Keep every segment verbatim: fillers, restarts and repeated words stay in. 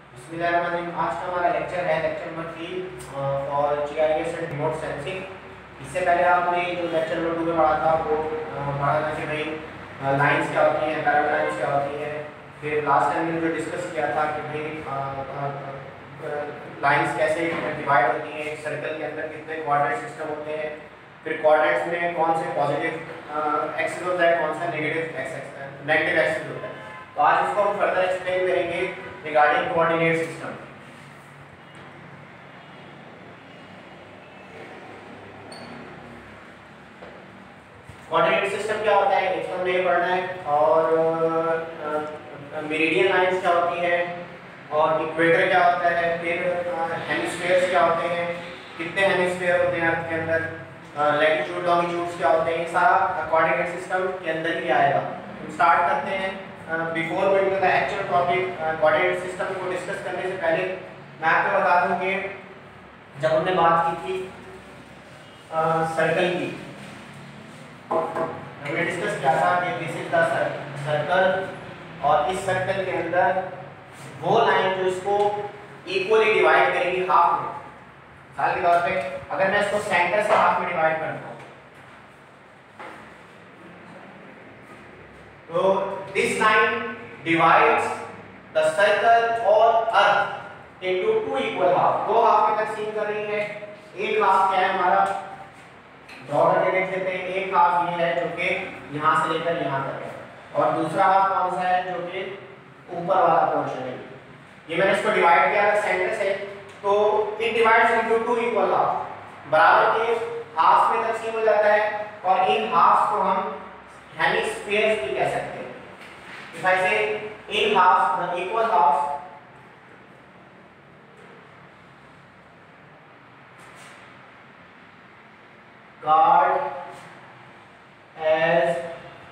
बिस्मिल्लाहिर्रहमानिर्रहीम। आज का हमारा लेक्चर है lecture number three for GIS and remote sensing. इससे पहले आपने जो लेक्चर नंबर टू में पढ़ा था वो पढ़ा था कि भाई लाइंस क्या होती हैं, पैरेलल लाइंस क्या होती हैं। फिर लास्ट टाइम मैंने जो डिस्कस किया था कि भाई लाइंस कैसे डिवाइड होती हैं, एक सर्कल के अंदर कितने कोऑर्डिनेट सिस्टम होते हैं, फिर कोऑर्डिनेट्स में कौन से पॉजिटिव एक्सिस होता है, कौन सा नेगेटिव एक्सिस नेगेटिव एक्सिस होता है। तो आज इसको हम फर्दर एक्सप्लेन करेंगे regarding coordinate system. Coordinate system क्या होता है इसको हमने पढ़ना है, और मेरिडियन लाइंस क्या होती है, और इक्वेटर क्या होता है, फिर हेमिस्फीयर्स क्या होते हैं, कितने हेमिस्फीयर होते हैं अर्थ के अंदर, लैटिट्यूड लॉन्गिट्यूड्स क्या होते हैं, सारा कोऑर्डिनेट सिस्टम के अंदर ही आएगा। हम स्टार्ट करते हैं। Before going to the actual topic coordinate system को डिस्कस करने से पहले मैं आपको बता दूं कि जब हमने बात की थी सर्कल की, हमने डिस्कस किया था कि दिस इज द सर्कल, और इस सर्कल के अंदर वो लाइन जो इसको इक्वली डिवाइड करेगी हाफ में। मिसाल के तौर पे अगर मैं इसको सेंटर से हाफ में डिवाइड करता हूं तो this line divides the circle और earth into two equal half. दो हाफ में तकसीम कर रही है। एक हाफ क्या है हमारा, ड्रॉ करके देख लेते हैं। एक हाफ ये है जो कि यहां से लेकर यहां तक है, और दूसरा हाफ कौन सा है जो कि ऊपर वाला पोर्शन है। ये मैंने इसको डिवाइड किया है सेंटर से, तो it divides into two equal half. बराबर के हाफ में तकसीम हो जाता है, और इन हाफ्स को हम हेमिस्फीयर्स भी कह सकते हैं। If I say in half, the equal half called as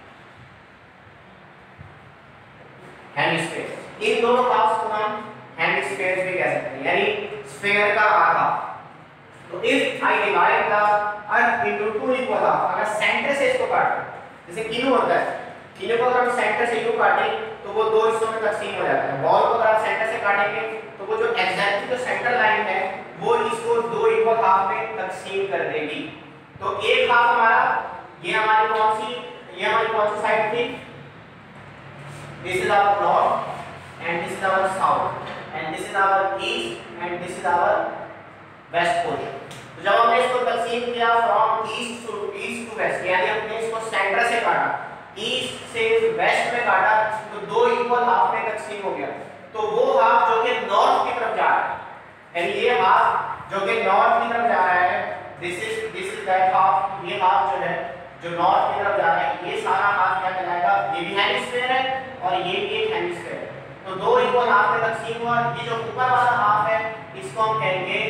hemispheres। इन दोनों हाफ्स को हम हेमिस्फीयर्स भी कह सकते हैं, यानी स्फीयर का आधा। तो if I divide the earth into two equal half, अगर सेंटर से इसको काटें, जैसे किलो होता है, किलो को अगर हम सेंटर से यूं काटें तो वो दो हिस्सों में तकसीम हो जाता है। बॉल को अगर आप सेंटर से काटेंगे तो वो जो एग्जैक्टली जो सेंटर लाइन है वो इसको दो इक्वल हाफ में तकसीम कर देगी। तो एक हाफ हमारा, ये हमारी कौन सी, ये हमारी कौन सी साइड थी, this is our north and this is our south end this is our east end this is our west portion. तो जब हमने इसको तकसीम किया from east to east to west, यानी हमने इसको सेंटर से काटा, ईस्ट से वेस्ट में काटा, तो दो इक्वल हाफ में तकसीम हो गया। तो वो हाफ जो कि नॉर्थ की तरफ जा रहा है, यानी ये हाफ जो कि नॉर्थ की तरफ जा रहा है, this is this is that half, ये हाफ जो है जो नॉर्थ की तरफ जा रहा है, ये सारा हाफ क्या कहलाएगा, ये भी हेमिस्फीयर है और ये भी एक हेमिस्फीयर है। तो दो इक्वल हाफ में तकसीम हुआ। ये जो ऊपर वाला हाफ है इसको हम कहेंगे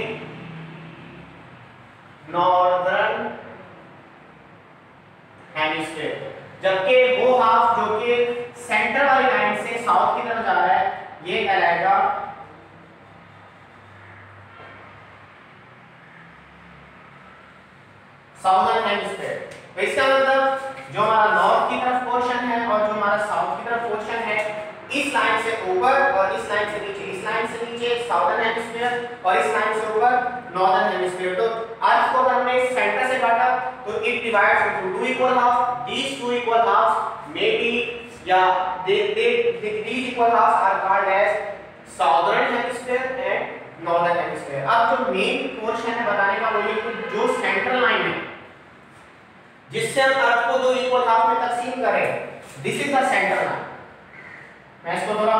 नॉर्दर्न हेमिस्फीयर, जबकि वो हाफ जो कि सेंटर वाली लाइन से साउथ की तरफ जा रहा है ये कहलाएगा साउदर्न हेमिस्फीयर। तो इसका मतलब जो हमारा नॉर्थ की तरफ पोर्शन है और जो हमारा साउथ की तरफ पोर्शन है, इस लाइन से ऊपर और इस लाइन से नीचे, इस लाइन से नीचे साउदर्न हेमिस्फीयर और इस लाइन से ऊपर नॉर्दर्न हेमिस्फीयर। तो अर्थ को अगर हमने सेंटर से काटा तो it divides into two equal half. These two equal halves may be या they they these equal halves are called as southern hemisphere and northern hemisphere. अब जो मेन पोर्शन है बताने का वो ये कि जो सेंट्रल लाइन है जिससे हम अर्थ को दो इक्वल हाफ में तकसीम करें, this is the central line. मैं इसको थोड़ा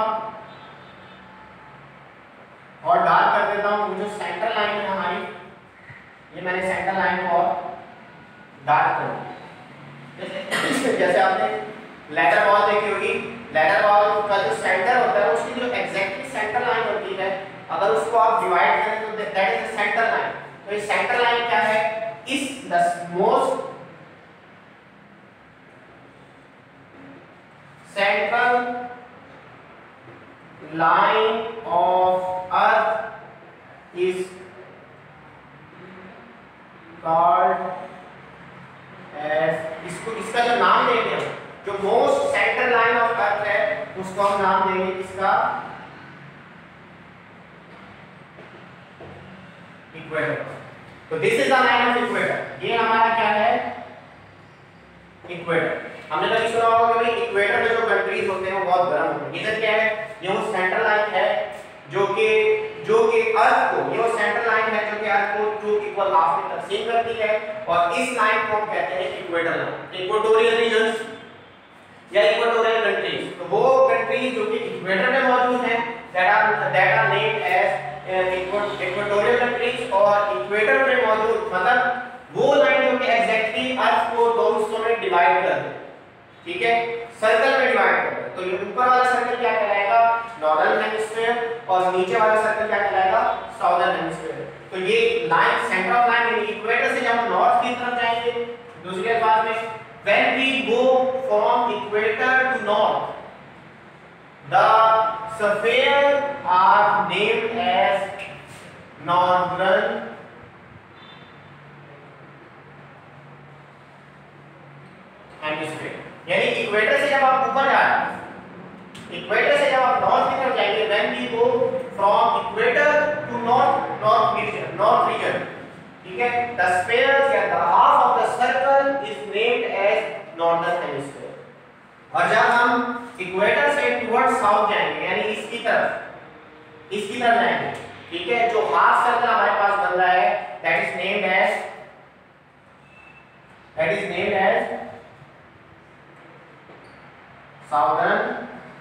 और डार्क कर देता हूं। जो सेंट्रल लाइन है हमारी, ये मैंने सेंट्रल लाइन को और डार्क कर दिया। जैसे जैसे आपने लेडर बॉल देखी होगी, लेडर बॉल का जो सेंटर होता है उसकी जो एग्जैक्टली सेंटर लाइन होती है, अगर उसको आप डिवाइड करें तो that is the centre line. तो ये सेंटर लाइन क्या है, is the most central line of earth is called as, इसको इसका जो नाम देंगे हम, जो most central line of earth है उसको हम नाम देंगे इसका इक्वेटर। तो this is the line of equator, ये हमारा क्या है इक्वेटर। हमने कभी सुना होगा कि भाई इक्वेटर में जो कंट्रीज होते हैं वो बहुत गर्म होते हैं। रीजन क्या है, ये वो सेंट्रल लाइन है जो कि जो कि अर्थ को, ये वो सेंट्रल लाइन है जो कि अर्थ को टू इक्वल हाफ में तकसीम करती है, और इस लाइन को हम कहते हैं इक्वेटर लाइन। इक्वेटोरियल रीजन्स या इक्वेटोरियल कंट्रीज, तो वो कंट्रीज जो कि इक्वेटर में मौजूद हैं that are that are named as equatorial countries, और इक्वेटर में मौजूद मतलब वो लाइन जो कि एग्जैक्टली अर्थ को दो हिस्सों में डिवाइड कर दे, ठीक है, सर्कल में डिवाइड कर दे। तो ये ऊपर वाला सर्कल क्या कहलाएगा नॉर्दर्न हेमिस्फीयर, और नीचे वाला सर्कल क्या कहलाएगा साउदर्न हेमिस्फीयर। तो ये लाइन सेंटर ऑफ लाइन यानी इक्वेटर से जब हम नॉर्थ की तरफ जाएंगे, दूसरे अल्फाज में when we go from equator to north, the sphere are named as northern hemisphere. यानी इक्वेटर से जब आप ऊपर जा रहे हैं, इक्वेटर से जब आप नॉर्थ की तरफ जाएंगे, when we go from equator to north north region north region, ठीक है, the sphere या the half of the circle is named as northern hemisphere। और जब हम इक्वेटर से टुवर्ड साउथ जाएंगे यानी इसकी तरफ इसकी तरफ जाएंगे, ठीक है, जो हाफ सर्कल हमारे पास बन रहा है that is named as that is named as southern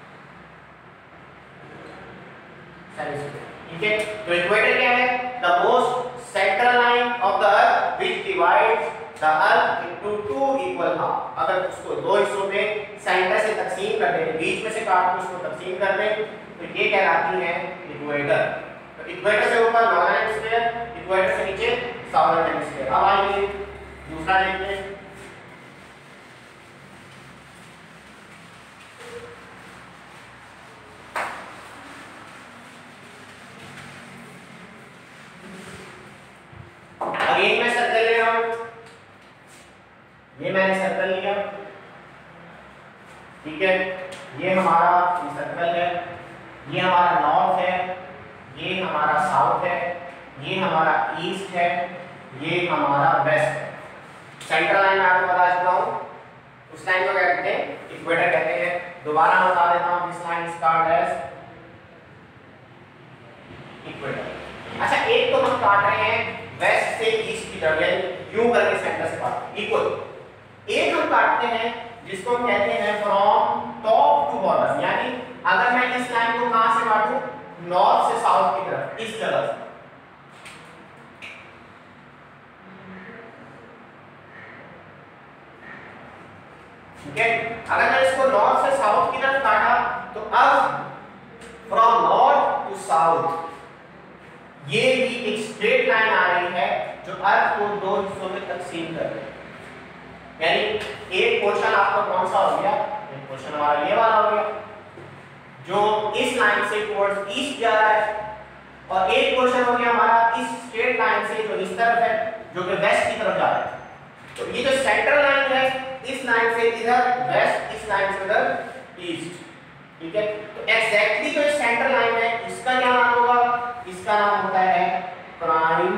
hemisphere, ठीक है। तो इक्वेटर क्या है, the most central line of the earth which divides the earth into two equal half. अगर उसको दो हिस्सों में सेंटर से तकसीम कर दें, बीच में से काट के उसको तकसीम कर दें, तो ये कहलाती है इक्वेटर। तो इक्वेटर से ऊपर नॉर्दर्न हेमिस्फीयर, इक्वेटर से नीचे साउदर्न हेमिस्फीयर। अब आइए दूसरा देखते हैं। अगेन मैं सर्कल ले रहा हूं, ये मैंने सर्कल लिया, ठीक है, ये हमारा ये सर्कल है, ये हमारा नॉर्थ है, ये हमारा साउथ है, ये हमारा ईस्ट है, ये हमारा वेस्ट है। सेंट्रल लाइन में आपको बता चुका हूं, उस लाइन को क्या कहते हैं इक्वेटर कहते हैं। दोबारा मैं बता देता हूं, this line is called as equator. अच्छा, एक तो हम काट रहे हैं वेस्ट से ईस्ट की तरफ, यानी यूं करके सेंटर से काट इक्वल। एक हम काटते हैं जिसको हम कहते हैं फ्रॉम टॉप टू बॉटम, यानी अगर मैं इस लाइन को कहां से काटूं, नॉर्थ से साउथ की तरफ, इस जगह से, ठीक है। अगर मैं इसको नॉर्थ से साउथ की तरफ काटा, तो अब फ्रॉम नॉर्थ टू साउथ ये भी एक स्ट्रेट लाइन आ रही है जो अर्थ को दो हिस्सों में तकसीम कर रही है। यानी एक पोर्शन आपका कौन सा हो गया, एक पोर्शन हमारा ये वाला हो गया जो इस लाइन से टुवर्ड्स ईस्ट जा रहा है, और एक पोर्शन हो गया हमारा इस स्ट्रेट लाइन से जो इस तरफ है जो कि वेस्ट की तरफ जा रहा है। तो ये जो सेंट्रल लाइन है, इस लाइन से इधर वेस्ट, इस लाइन से इधर ईस्ट, ठीक है। तो एग्जैक्टली जो सेंट्रल लाइन है इसका क्या नाम होगा, इसका नाम होता है प्राइम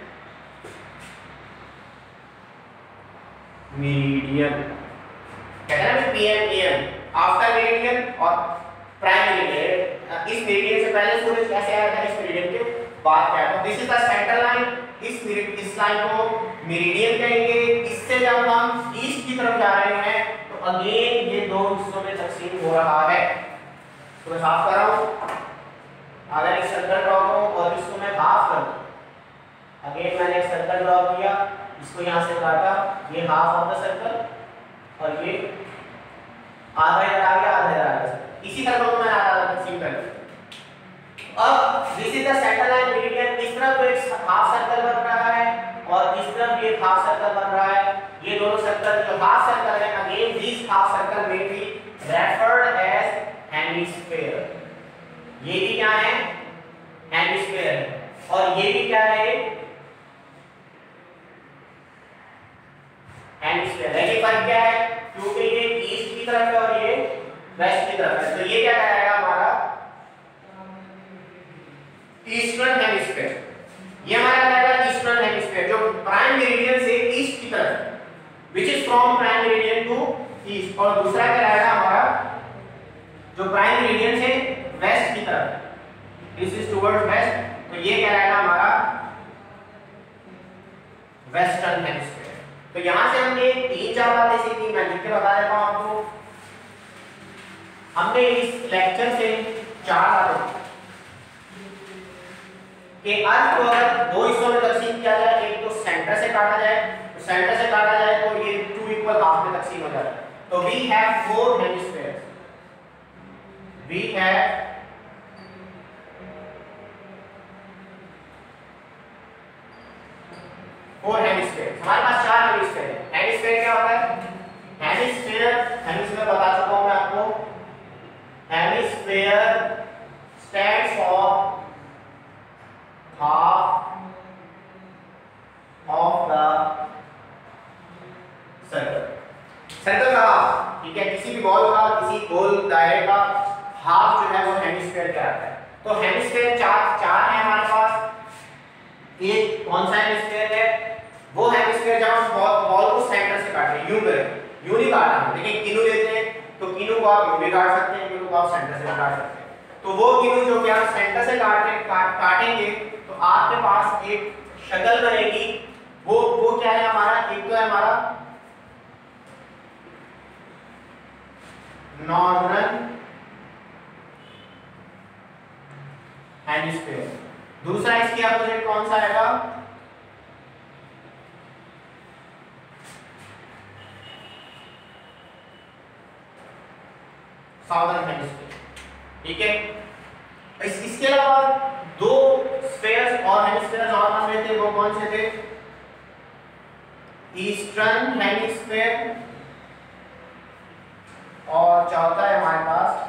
मेरिडियन। कहते हैं ना पीएम एएम, आफ्टर मेरिडियन और प्राइम मेरिडियन। इस मेरिडियन से पहले सूरज कैसे आया था, इस मेरिडियन के बाद क्या था। This is the central line, इस इस लाइन को मेरिडियन कहेंगे। इससे जब हम ईस्ट की तरफ जा रहे हैं तो अगेन ये दो हिस्सों में तकसीम हो रहा है। तो मैं साफ कर रहा हूं, अगर एक सर्कल ड्रॉ करूं और इसको मैं हाफ कर दूं, अगेन मैंने एक सर्कल ड्रॉ किया, इसको यहां से काटा, ये हाफ ऑफ द सर्कल और ये आधा इधर आ गया, आधा इधर आ गया। इसी सर्कल को मैंने आधा तकसीम कर दिया। अब this is the central line meridian, इस तरफ तो एक हाफ सर्कल बन रहा है और इस तरफ भी एक हाफ सर्कल बन रहा है। ये दोनों सर्कल जो हाफ सर्कल है, अगेन दिस हाफ सर्कल में बी रेफर्ड एज हेमिस्फीयर। ये भी क्या है हेमिस्फीयर, और ये भी क्या है हेमिस्फीयर। ये फर्क क्या है, क्योंकि ये ईस्ट की तरफ है और ये वेस्ट की तरफ है, तो ये क्या कहलाएगा हमारा ईस्टर्न हेमिस्फीयर। ये हमारा कहलाएगा from prime meridian to east, और दूसरा क्या रहेगा हमारा जो प्राइम मेरिडियन से वेस्ट की तरफ, दिस इज टुवर्ड्स वेस्ट, तो ये क्या रहेगा हमारा वेस्टर्न हेमिस्फीयर। तो यहां से हमने तीन चार बातें सीखी, मैं लिख के बता देता हूं आपको। हमने इस लेक्चर से चार बातें कि अर्थ को अगर दो हिस्सों में तकसीम किया जाए, एक तो सेंटर से काटा जाए, तो सेंटर से काटा जाए तो ये टू इक्वल हाफ में तकसीम हो जाता है। तो we have four hemispheres, we have four hemispheres, हमारे पास चार हेमिस्फीयर है। हेमिस्फीयर क्या होता है? हेमिस्फीयर हेमिस्फीयर बता चुका हूं मैं आपको। Hemisphere stands for half of the circle, circle का हाफ, ठीक है, किसी भी बॉल का, किसी गोल दायरे का हाफ जो है वो हेमिस्फीयर कहलाता है। तो हेमिस्फीयर चार चार है हमारे पास। एक कौन सा हेमिस्फीयर है? वो हेमिस्फीयर जब हम बॉल बॉल को सेंटर से काटते हैं, यूं करें, यूं नहीं काटना, लेकिन किनु लेते हैं तो किनु को आप यूं भी काट सकते हैं, किनु को आप सेंटर से भी काट सकते हैं। तो वो किनु जो कि आप सेंटर से काट काट काटेंगे तो आपके पास एक शक्ल बनेगी। वो वो क्या है हमारा? एक तो है हमारा नॉर्दर्न हेमिस्फीयर, दूसरा इसके अपोजिट कौन सा आएगा? साउदर्न हेमिस्फीयर, ठीक है। इस, इसके अलावा दो स्फीयर्स और हेमिस्फीयर्स और मान रहे थे, वो कौन से थे? ईस्टर्न हेमिस्फीयर और चौथा है हमारे पास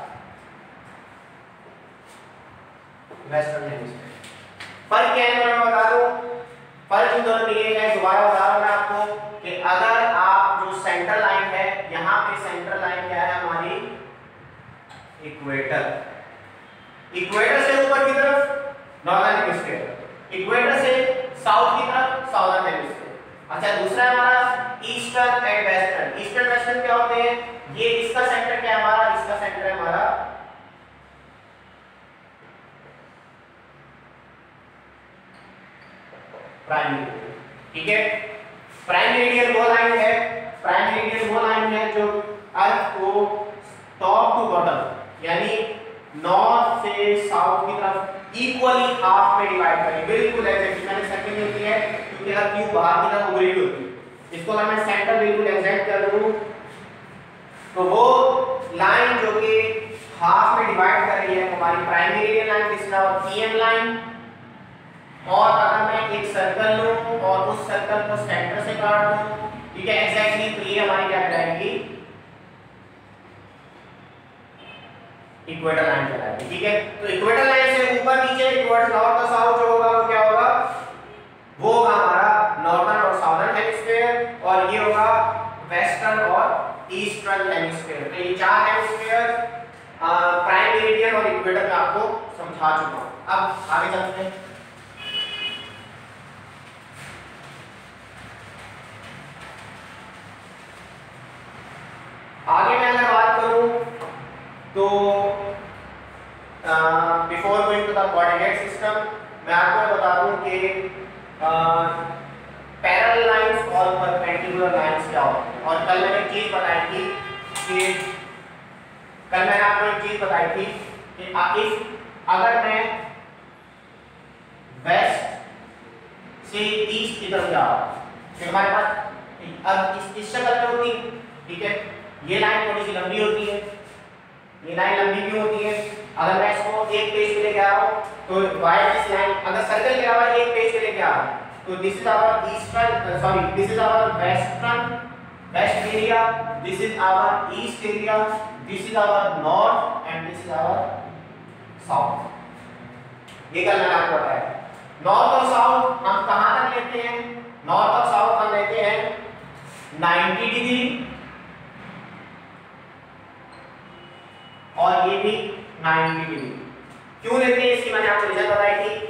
वेस्टर्न हेमिस्फीयर। फर्क क्या है मैं बता दूं। फर्क इन दोनों में ये है, दोबारा बता रहा हूं मैं आपको, कि अगर आप जो सेंटर लाइन है, यहां पे सेंटर लाइन क्या है हमारी? इक्वेटर। इक्वेटर से ऊपर की तरफ नॉर्दर्न हेमिस्फीयर, इक्वेटर से साउथ की तरफ साउदर्न हेमिस्फीयर। अच्छा, दूसरा है हमारा eastern and western. Eastern western क्या होते हैं? ये इसका सेंटर क्या है हमारा? इसका सेंटर है हमारा प्राइम मेरिडियन, ठीक है। प्राइम मेरिडियन वो लाइन है, प्राइम मेरिडियन वो लाइन है जो अर्थ को टॉप टू बॉटम यानी नॉर्थ से साउथ की तरफ इक्वली हाफ में डिवाइड करें, बिल्कुल एग्जैक्टली। मैंने सेकंड में किया है क्योंकि हर क्यूब बाहर की तरफ उभरी होती है। इसको अगर मैं सेंटर बिल्कुल एग्जैक्ट कर दूं तो वो लाइन जो कि हाफ में डिवाइड कर रही है हमारी prime meridian line, this is our PM line. और अगर मैं एक सर्कल लूं और उस सर्कल को सेंटर से काट दूं, ठीक है, एग्जैक्टली, तो ये हमारी क्या कहलाएगी? इक्वेटर लाइन कहलाएगी, ठीक है। तो इक्वेटर लाइन से ऊपर नीचे टुवर्ड्स नॉर्थ और साउथ जो होगा वो क्या होगा? वो होगा हमारा नॉर्दर्न और साउदर्न हेमिस्फीयर, और ये होगा वेस्टर्न और ईस्टर्न हेमिस्फीयर। तो ये चार हेमिस्फीयर प्राइम मेरिडियन और इक्वेटर में आपको समझा चुका हूं। अब आगे चलते हैं। आगे मैं अगर बात करूं तो before going to the coordinate system मैं आपको बता दूं कि पैरेलल लाइंस और परपेंडिकुलर लाइंस क्या होती हैं। और कल मैंने एक चीज बताई थी कि कल मैंने आपको एक चीज बताई थी कि इफ अगर मैं वेस्ट से ईस्ट की तरफ जा रहा हूं तो हमारे पास अब इस इस शक्ल में होती, ठीक है, ये लाइन थोड़ी सी लंबी होती है। ये लाइन लंबी क्यों होती है? अगर मैं इसको एक पेज पे लेके आ रहा हूं तो वाई दिस लाइन अगर सर्कल के अलावा एक पेज पे लेके आ रहा हूं तो this is our eastern sorry this is our western west area, this is our east area, this is our north and this is our south. ये कल मैंने आपको बताया। नॉर्थ और साउथ हम कहां तक लेते हैं? नॉर्थ और साउथ हम लेते हैं नाइंटी डिग्री और ये भी नाइंटी डिग्री। क्यों लेते हैं इसकी मैंने आपको रीजन बताई थी,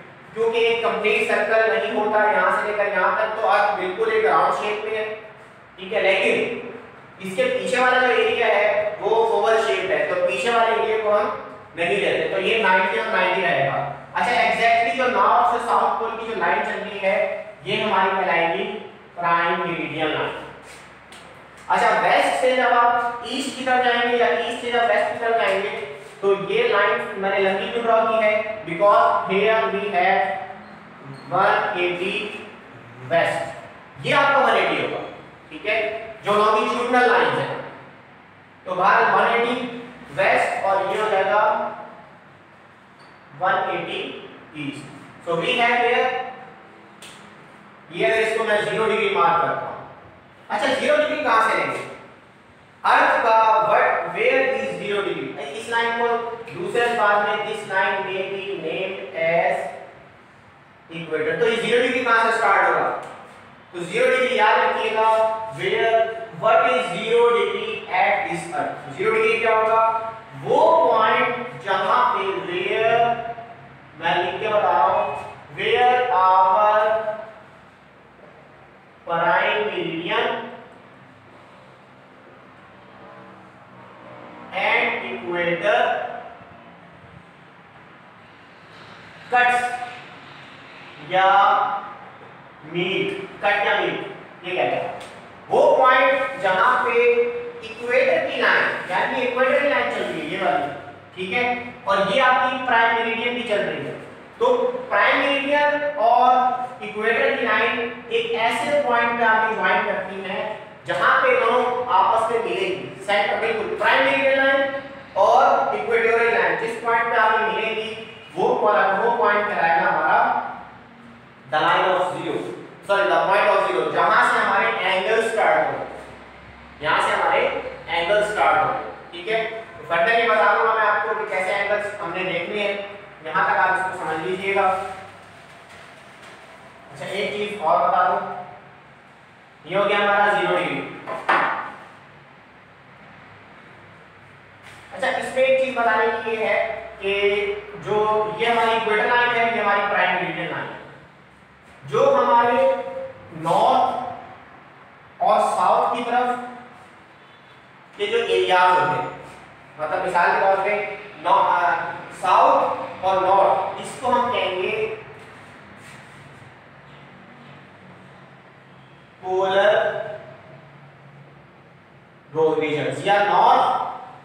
क्योंकि एक कंप्लीट सर्कल नहीं होता यहां से लेकर यहां तक, तो अर्थ बिल्कुल एक राउंड शेप में है, ठीक है, लेकिन इसके पीछे वाला जो एरिया है वो ओवल शेप्ड है, तो पीछे वाले एरिया को हम नहीं लेते, तो ये नाइंटी और नाइंटी रहेगा। अच्छा, एग्जैक्टली जो नॉर्थ से साउथ पोल की जो लाइन चल रही है ये हमारी कहलाएगी प्राइम मेरिडियन लाइन। अच्छा, वेस्ट से जब आप ईस्ट की तरफ जाएंगे या ईस्ट से जब वेस्ट की तरफ जाएंगे तो ये लाइन मैंने लंबी क्यों ड्रॉ की है, because here we have one eighty west, ये आपका वन एटी होगा, ठीक है, जो लॉन्गिट्यूडनल लाइन है, तो बाहर वन एटी वेस्ट और ये हो जाएगा one eighty east. So we have here, ये अगर इसको मैं जीरो डिग्री मार्क करता हूं, अच्छा जीरो डिग्री कहां से लेंगे, अर्थ का what where is zero degree, इस लाइन को दूसरे अंदाज में this line may be named as equator, तो ये जीरो डिग्री कहां से स्टार्ट होगा, तो जीरो डिग्री याद रखिएगा, where what is zero degree at this earth, zero degree क्या होगा, वो पॉइंट जहां पे वेयर, मैं लिख के बता रहा हूं, where our prime meridian and equator cuts या मीट, कट या मीट, ये कहते हैं वो पॉइंट जहां पे इक्वेटर की लाइन, यानी इक्वेटर की लाइन चल रही है ये वाली, ठीक है, और ये आपकी प्राइम मेरिडियन भी चल रही है, तो प्राइम मेरिडियन और इक्वेटर की लाइन एक ऐसे पॉइंट पे आपकी ज्वाइन करती है जहां पे दोनों आपस में मिलेंगी, सेंटर बिल्कुल प्राइम मेरिडियन लाइन और इक्वेटोरियल लाइन जिस पॉइंट पे आपकी मिलेंगी वो वो पॉइंट कहलाएगा हमारा the line of zero, sorry the point of zero, जहां से हमारे एंगल स्टार्ट हो, यहां से हमारे एंगल स्टार्ट हो, ठीक है, तो फर्दर ये बता दूंगा मैं आपको कि कैसे एंगल्स हमने देखने हैं, यहां तक आप इसको समझ लीजिएगा। अच्छा, एक चीज और बता दूं, ये हो गया हमारा जीरो डिग्री। अच्छा, इसमें एक चीज बताने की ये है कि जो ये हमारी इक्वेटर लाइन है ये हमारी प्राइम मेरिडियन लाइन है, जो हमारे नॉर्थ और साउथ की तरफ के जो एरियाज होते हैं, मतलब मिसाल के तौर पे साउथ और नॉर्थ, इसको हम कहेंगे पोलर रीजन्स या north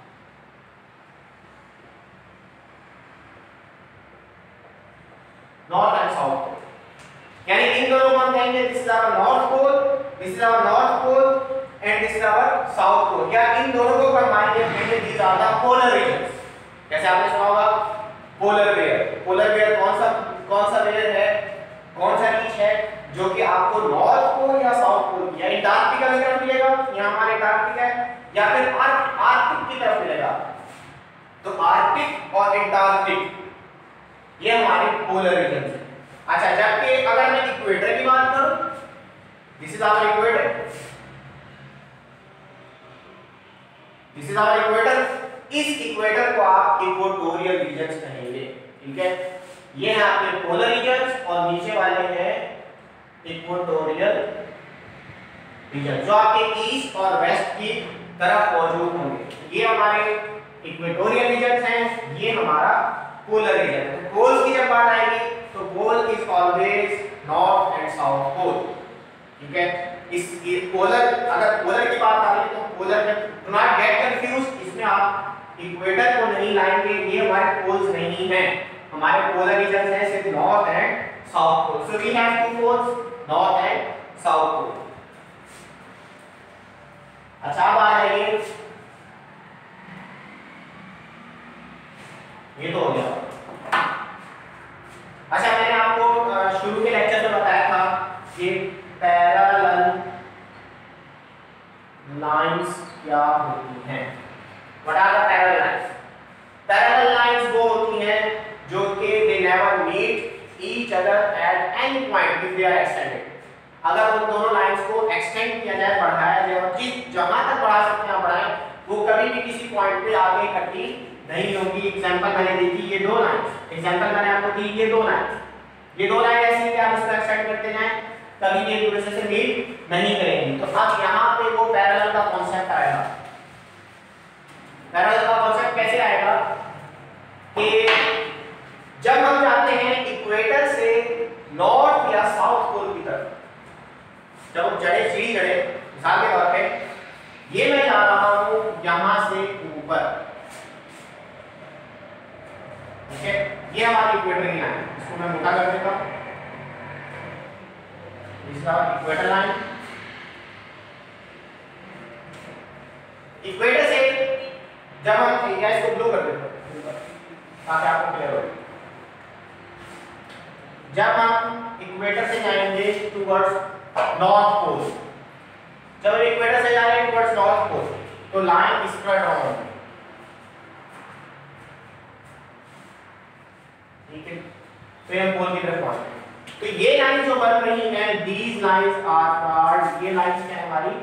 north and south pole, यानी इन दोनों को हम कहेंगे this is our north pole, this is our north pole and this is our south pole, या इन दोनों को कंबाइन करके these are the polar regions. जैसे आपने सुना होगा पोलर बेयर, पोलर बेयर कौन सा कौन सा बेयर है, कौन सा रीच है जो कि आपको नॉर्थ पोल या साउथ पोल या अंटार्कटिका की तरफ मिलेगा, यहाँ हमारे अंटार्कटिका है, या फिर आर्कटिक की तरफ मिलेगा, तो आर्कटिक और अंटार्कटिक ये हमारे पोलर रीजन है। अच्छा, जबकि अगर मैं इक्वेटर की बात करूं, this is our equator, this is our equator, इस इक्वेटर को आप इक्वेटोरियल रीजन्स कहेंगे, ठीक है, ये हैं आपके पोलर रीजन्स और नीचे वाले हैं इक्वेटोरियल रीजन जो आपके ईस्ट और वेस्ट की तरफ मौजूद होंगे, ये हमारे इक्वेटोरियल रीजन्स हैं, ये हमारा पोलर रीजन है। तो पोल्स की जब बात आएगी तो pole is always north and south pole, ठीक है, इस पोलर, अगर पोलर की बात आ रही है तो पोलर में डू नॉट गेट कंफ्यूज, इसमें आप इक्वेटर को नहीं लाएंगे, ये हमारे पोल्स नहीं हैं, हमारे पोलर रीजन्स हैं सिर्फ north and south pole, so we have two poles north and south pole. अच्छा, अब आ जाइए, ये तो हो गया। अच्छा, मैंने आपको शुरू के लेक्चर में बताया था कि पैरेलल लाइंस क्या होती हैं, what are the parallel lines. Parallel lines वो होती हैं जो कि they never meet each other at any point if they are extended, अगर उन दोनों लाइंस को एक्सटेंड किया जाए, बढ़ाया जाए, और जिस जहां तक बढ़ा सकते हैं बढ़ाएं, वो कभी भी किसी पॉइंट पे आगे इकट्ठी नहीं होगी। एग्जांपल मैंने दी थी ये दो लाइंस, एग्जांपल मैंने आपको दी ये दो लाइंस, ये दो लाइन ऐसी कि आप इसको एक्सटेंड करते जाएं, कभी भी एक दूसरे से मीट नहीं करेंगी। तो अब यहाँ पे वो पैरेलल का कॉन्सेप्ट आएगा। पैरेलल का कॉन्सेप्ट कैसे आएगा कि जब हम जाते हैं इक्वेटर से नॉर्थ या साउथ पोल की तरफ, जब हम चढ़े सीढ़ी चढ़े मिसाल के तौर पे ये मैं जा रहा हूं यहां से ऊपर, ठीक है, ये हमारी इक्वेटर की लाइन, इसको मैं मोटा कर देता हूं, इसका इक्वेटर लाइन। इक्वेटर से जब हम या इसको ब्लू कर देते हैं ताकि आपको क्लियर हो, जब हम इक्वेटर से जाएंगे टुवर्ड्स नॉर्थ पोल, जब इक्वेटर से जा रहे हैं टुवर्ड्स नॉर्थ पोल तो लाइन इस पर ड्रॉ होगी, ठीक है, तो हम पोल की तरफ पहुंचे। तो ये लाइन जो बन रही है, दीज लाइंस आर कॉल्ड, ये लाइंस क्या है हमारी,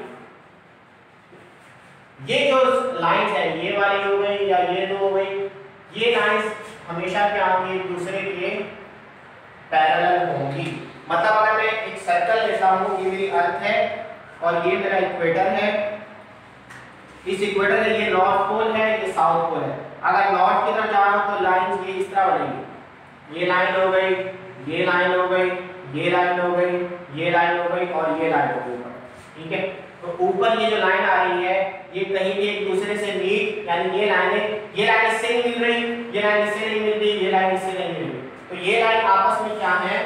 ये जो लाइंस है ये वाली हो गई या ये दो हो गई, ये लाइंस हमेशा क्या होंगी, एक दूसरे के पैरेलल होंगी। मतलब अगर मैं एक सर्कल लेता हूं, ये मेरी अर्थ है और ये मेरा इक्वेटर है, इस इक्वेटर में ये नॉर्थ पोल है, ये साउथ पोल है। अगर नॉर्थ की तरफ जा रहा हूं तो लाइंस ये इस तरह बनेगी, ये लाइन हो गई, ये लाइन हो गई, ये लाइन हो गई, ये लाइन हो गई और ये लाइन हो गई, ठीक है। तो ऊपर ये जो लाइन आ रही है ये कहीं भी एक दूसरे से मीट, यानी ये लाइनें, ये लाइन इससे नहीं मिल रही, ये लाइन इससे नहीं मिल रही, ये लाइन इससे नहीं मिल रही, तो ये लाइन आपस में क्या है,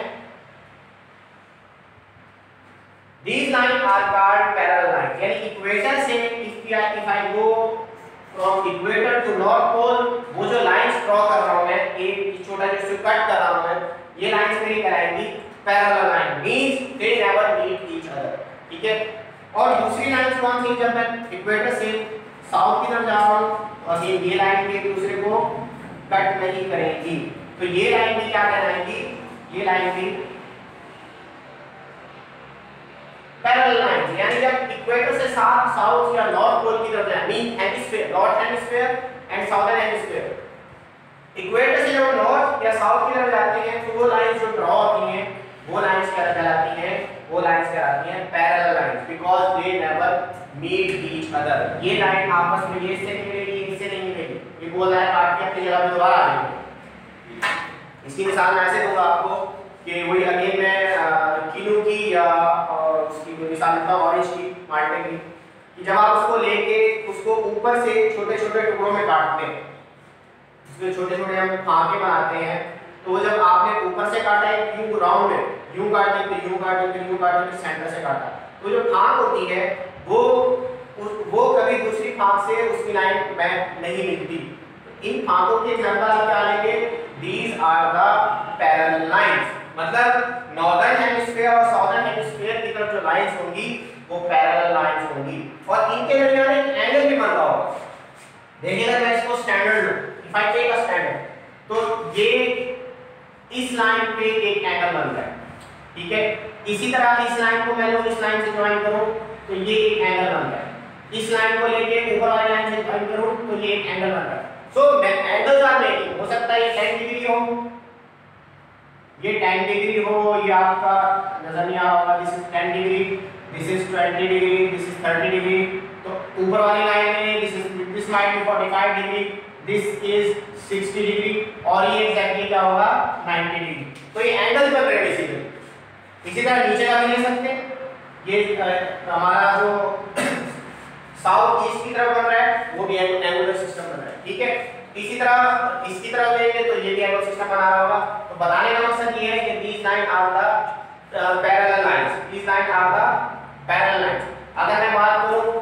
these lines are called parallel lines, यानी इक्वेटर से if I go from equator to north pole, वो जो लाइंस ड्रॉ कर रहा हूं मैं, एक छोटा जो कट कर रहा हूं मैं, ये लाइंस मेरी कहलाएंगी parallel line, means they never meet each other, ठीक है। और दूसरी लाइन कौन सी, जब मैं इक्वेटर से साउथ की तरफ जा रहा हूं और ये ये लाइन भी एक दूसरे को कट नहीं करेंगी, तो ये लाइन भी क्या कहलाएंगी, ये लाइन भी पैरेलल लाइंस, यानी जब इक्वेटर से साउथ साउथ या नॉर्थ पोल की तरफ जाए, mean hemisphere, north hemisphere and southern hemisphere, equator से जब नॉर्थ या साउथ की तरफ जाते हैं तो वो लाइंस जो ड्रॉ होती हैं वो लाइंस क्या कहलाती हैं, वो लाइंस कहलाती हैं parallel lines, because they never meet each other. ये लाइन आपस में ये इससे नहीं मिलेगी, इससे नहीं मिलेगी, ये बोल रहा है काट के अपनी जगह पे दोबारा आ जाएगी। इसकी मिसाल मैं ऐसे दूंगा आपको कि वही अगेन मैं किलो की या उसकी कोई मिसाल देता हूं, ऑरेंज की, माल्टे की, कि जब आप उसको लेके उसको ऊपर से छोटे छोटे टुकड़ों में काटते हैं, इसमें छोटे छोटे हम फांके बनाते हैं, तो वो जब आपने ऊपर से काटा है यूं राउंड है, यूं काटे फिर यूं काटे फिर यूं काटे फिर सेंटर से काटा, तो जो फांक होती है वो उस, वो कभी दूसरी फांक से उसकी लाइन में नहीं मिलती। इन फांकों के एग्जांपल आप क्या लेंगे, these are the parallel lines, मतलब नॉर्दर्न हेमिस्फीयर और साउदर्न हेमिस्फीयर की तरफ जो लाइंस होंगी वो पैरेलल लाइंस होंगी और इनके दरमियान एक एंगल भी बन रहा होगा। देखिएगा मैं इसको स्टैंडर्ड लूं, if I take a standard, तो ये इस लाइन पे एक एंगल बन रहा है, ठीक है। इसी तरह इस लाइन को मैं लूं, इस लाइन से ज्वाइन करूं तो ये एक एंगल बन रहा है, इस लाइन को लेके ऊपर वाली लाइन से ज्वाइन करूं तो ये एक एंगल बन रहा है। सो एंगल्स आर मेकिंग, हो सकता है ये टेन डिग्री हो, ये टेन डिग्री हो, ये आपका नजर नहीं आ रहा होगा, this is ten degree, this is twenty degree, this is thirty degree, तो ऊपर वाली लाइन में this is this might be forty five degree, this is sixty degree और ये एग्जैक्टली क्या होगा नाइंटी डिग्री। तो ये एंगल पर है बेसिकली। इसी तरह नीचे का भी ले सकते हैं, ये हमारा जो साउथ ईस्ट की तरफ बन रहा है वो भी एंगुलर सिस्टम बन रहा है, ठीक है। इसी तरह इसकी तरफ लेंगे तो ये भी एंगुलर सिस्टम बना रहा होगा। तो बताने का मकसद ये है कि these line are the parallel lines, these line are the parallel lines. अगर मैं बात करूं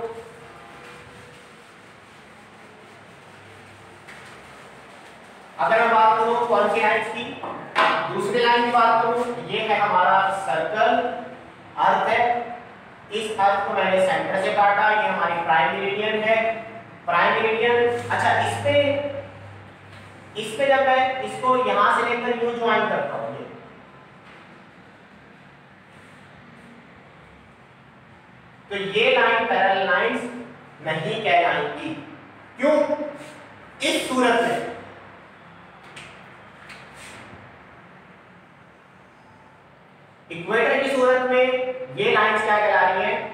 अगर मैं बात करूं कौन सी लाइंस की, दूसरी लाइन की बात करूं, ये है हमारा सर्कल, अर्थ है, इस अर्थ को मैंने सेंटर से काटा, ये हमारी प्राइम मेरिडियन है, प्राइम मेरिडियन। अच्छा, इस पे इस पे जब मैं इसको यहां से लेकर यूं ज्वाइन करता हूं, ये तो ये लाइन पैरेलल लाइंस नहीं कहलाएंगी। क्यों? इस सूरत में इक्वेटर की सूरत में ये लाइंस क्या कहला रही हैं,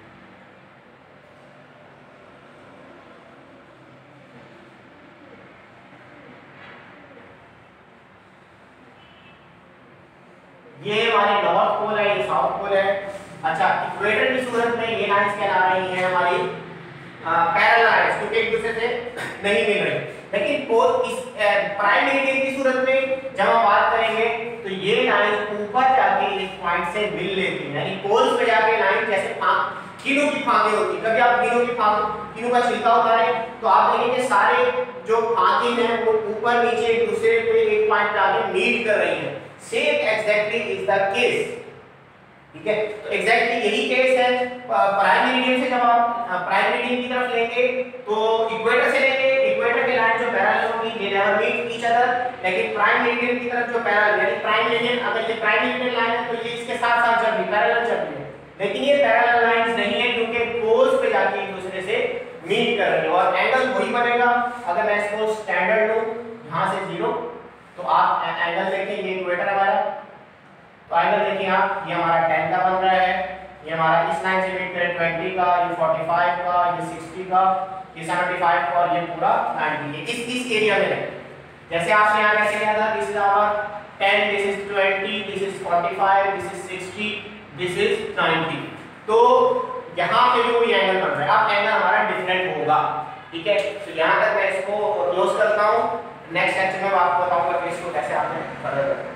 ये हमारी नॉर्थ पोल है, ये साउथ पोल है। अच्छा, इक्वेटर की सूरत में ये लाइंस कहला रही हैं हमारी पैरेलल लाइंस, क्योंकि एक दूसरे से नहीं मिल रही। लेकिन पोल इस प्राइम मेरिडियन की सूरत में जब हम बात करेंगे तो ये लाइन ऊपर जाके एक पॉइंट से मिल लेती है, यानी पोल्स पे जाके लाइन जैसे कीनों की फांके होती है। कभी आप कीनों की फांक कीनों का छिलका उतारें तो आप देखेंगे सारे जो फांके हैं वो ऊपर नीचे एक दूसरे पे एक पॉइंट पे आके मीट कर रही हैं। Same exactly is the case, ठीक है। तो एग्जैक्टली यही केस है प्राइम मेरिडियन से। जब आप प्राइम मेरिडियन की तरफ लेंगे तो इक्वेटर से लेंगे, इक्वेटर के लाइन जो पैरेलल होगी they never meet each other, लेकिन प्राइम मेरिडियन की तरफ जो पैरेलल, यानी प्राइम मेरिडियन अगर ये प्राइम मेरिडियन लाइन है तो ये इसके साथ साथ चल रही पैरेलल चल रही है, लेकिन ये पैरेलल लाइंस नहीं है क्योंकि पोल्स पे जाके एक दूसरे से मीट कर रही है। और एंगल वही बनेगा अगर मैं इसको स्टैंडर्ड लूं यहां से जीरो, तो आप एंगल देखिए, ये इक्वेटर हमारा, तो एंगल देखिए आप, ये हमारा टेन का बन रहा है, ये हमारा इस लाइन से मीट करे ट्वेंटी का, ये फोर्टी फाइव का, ये सिक्सटी का, ये सेवेंटी फाइव का, और ये पूरा नाइंटी। ये इस इस एरिया में है। जैसे आपने यहां कैसे लिया था, this is our ten, this is twenty, this is forty five, this is sixty, this is ninety. तो यहां पे जो ये एंगल बन रहा है, अब एंगल हमारा डिफरेंट होगा, ठीक है। तो यहां तक मैं इसको क्लोज करता हूं। नेक्स्ट लेक्चर में मैं आपको बताऊंगा कि इसको कैसे आपने फर्दर करना है।